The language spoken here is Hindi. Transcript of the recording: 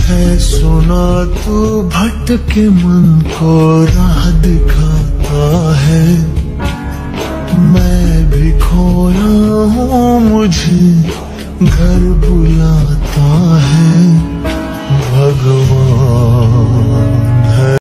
है सुना तू भटके मन को राह दिखाता है। मैं भी खोया हूँ मुझे घर बुला